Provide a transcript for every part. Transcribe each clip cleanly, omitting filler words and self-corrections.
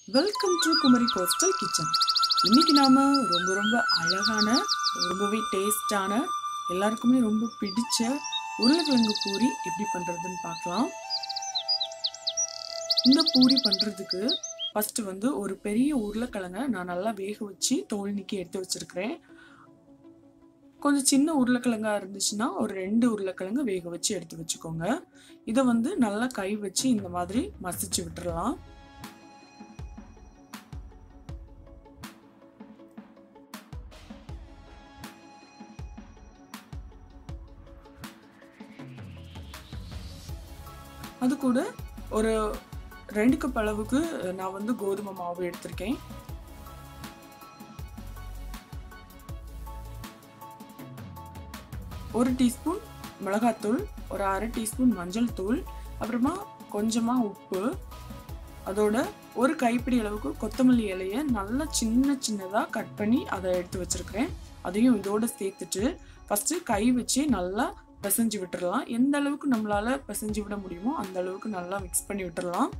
Welcome to Kumari coastal kitchen. இன்னைக்கு நாம ரொம்ப அழகான ரொம்பவே டேஸ்டான எல்லாருக்குமே ரொம்ப பிடிச்ச உருளைக்கிழங்கு பூரி எப்படி பண்றதுன்னு பார்க்கலாம். இந்த பூரி பண்றதுக்கு ஃபர்ஸ்ட் ஒரு பெரிய உருளைக்கிழங்கை நான் நல்லா வேக வச்சு தோல் நீக்கி எடுத்து வச்சிருக்கிறேன். கொஞ்சம் சின்ன உருளைக்கிழங்கா இருந்துச்சுன்னா ஒரு 2 உருளைக்கிழங்கு வேக வச்சு எடுத்து வச்சுக்கோங்க. இதை நல்லா கை வச்சு இந்த மாதிரி மசிச்சு விட்டுறலாம். அது கூட ஒரு 2 கப் அளவுக்கு நான் கோதுமை மாவு எடுத்திருக்கேன். ஒரு டீஸ்பூன் மிளகாத்தூள், ஒரு அரை டீஸ்பூன் மஞ்சள் தூள், அப்புறமா கொஞ்சமா உப்பு, அதோட ஒரு கைப்பிடி அளவுக்கு கொத்தமல்லி இலையை நல்லா சின்னதா கட் பண்ணி அதை எடுத்து வச்சிருக்கிறேன். அதையும் இதோட சேர்த்துட்டு ஃபர்ஸ்ட் கை வச்சு நல்லா பிசைஞ்சு விட்டுறலாம். எந்த அளவுக்கு நம்மளால பிசைஞ்சு விட முடியுமோ அந்த அளவுக்கு நல்லா மிக்ஸ் பண்ணி விட்டுறலாம்.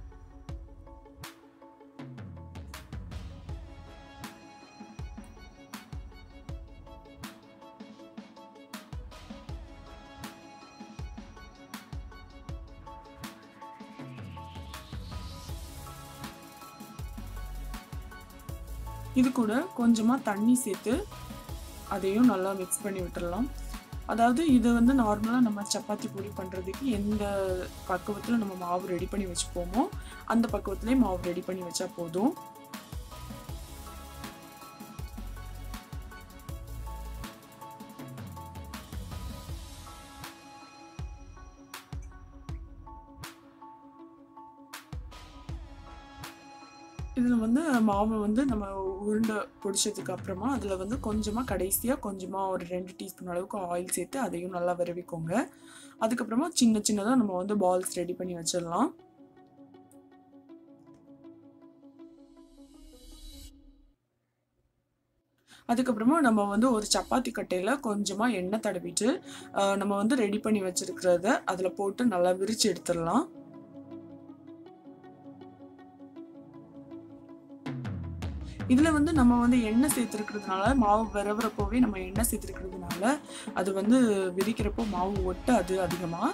இது கூட கொஞ்சமா தண்ணி சேர்த்து அதையும் நல்லா மிக்ஸ் பண்ணி விட்டுறலாம். அதாவது இது நார்மலாக நம்ம சப்பாத்தி பூரி பண்ணுறதுக்கு எந்த பக்குவத்தில் நம்ம மாவு ரெடி பண்ணி வச்சுப்போமோ அந்த பக்குவத்திலே மாவு ரெடி பண்ணி வச்சா போதும். இதில் மாவு நம்ம உருண்டை பிடிச்சதுக்கு அப்புறமா அதில் கொஞ்சமாக கடைசியாக கொஞ்சமாக ஒரு 2 டீஸ்பூன் அளவுக்கு ஆயில் சேர்த்து அதையும் நல்லா விரவிக்கோங்க. அதுக்கப்புறமா சின்னதாக நம்ம பால்ஸ் ரெடி பண்ணி வச்சிடலாம். அதுக்கப்புறமா நம்ம ஒரு சப்பாத்தி கட்டையில் கொஞ்சமாக எண்ணெய் தடவிட்டு நம்ம ரெடி பண்ணி வச்சிருக்கிறத அதில் போட்டு நல்லா விரிச்சு எடுத்துடலாம். இதில் நம்ம எண்ணெய் சேர்த்துருக்கிறதுனால மாவு விரவுறப்போவே நம்ம எண்ணெய் சேர்த்துருக்கிறதுனால அது விரிக்கிறப்போ மாவு ஒட்டாது அதிகமாக.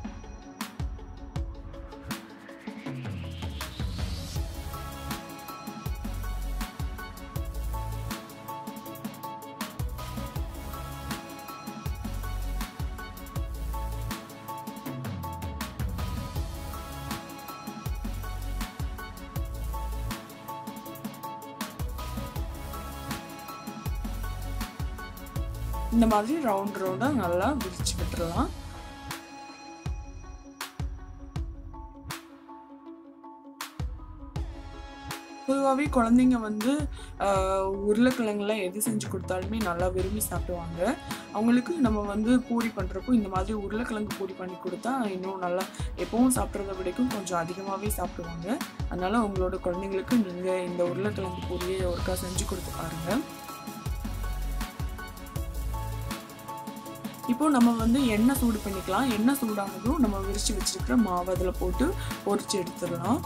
இந்த மாதிரி ரவுண்டா நல்லா விரிச்சு விட்டுறலாம். பொதுவாகவே குழந்தைங்க உருளைக்கிழங்குல எது செஞ்சு கொடுத்தாலுமே நல்லா விரும்பி சாப்பிடுவாங்க. அவங்களுக்கு நம்ம பூரி பண்ணுறப்போ இந்த மாதிரி உருளைக்கிழங்கு பூரி பண்ணி கொடுத்தா இன்னும் நல்லா எப்பவும் சாப்பிட்றத விடைக்கும் கொஞ்சம் அதிகமாகவே சாப்பிடுவாங்க. அதனால உங்களோட குழந்தைங்களுக்கு நீங்கள் இந்த உருளைக்கிழங்கு பூரியை ஒருக்கா செஞ்சு கொடுத்து பாருங்க. இப்போ நம்ம எண்ணெய் சூடு பண்ணிக்கலாம். எண்ணெய் சூடானதும் நம்ம விரிச்சு வச்சிருக்கிற மாவு அதில் போட்டு பொரிச்சு எடுத்துடலாம்.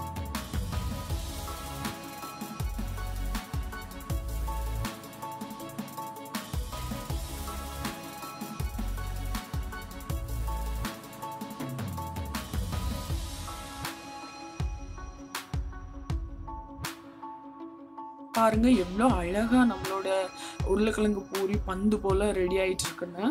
பாருங்க எவ்வளோ அழகா நம்மளோட உருளைக்கிழங்கு பூரி பந்து போல ரெடி ஆயிட்டு இருக்குன்னு.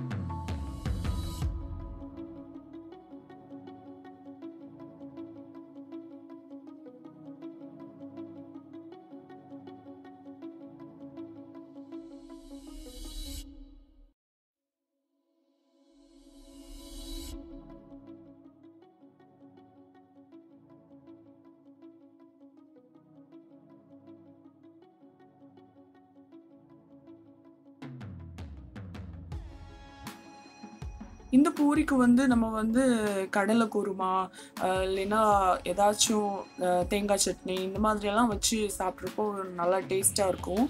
இந்த பூரிக்கு நம்ம கடலை குருமா இல்லைன்னா ஏதாச்சும் தேங்காய் சட்னி இந்த மாதிரியெல்லாம் வச்சு சாப்பிட்றப்போ நல்லா டேஸ்டாக இருக்கும்.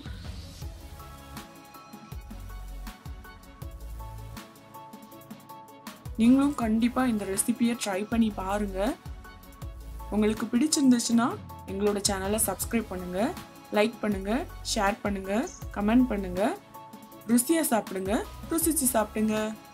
நீங்களும் கண்டிப்பாக இந்த ரெசிபியை ட்ரை பண்ணி பாருங்கள். உங்களுக்கு பிடிச்சிருந்துச்சுன்னா எங்களோட சேனலை சப்ஸ்கிரைப் பண்ணுங்க, லைக் பண்ணுங்க, ஷேர் பண்ணுங்க, கமெண்ட் பண்ணுங்க. ருசியா சாப்பிடுங்க, ருசிச்சு சாப்பிடுங்க.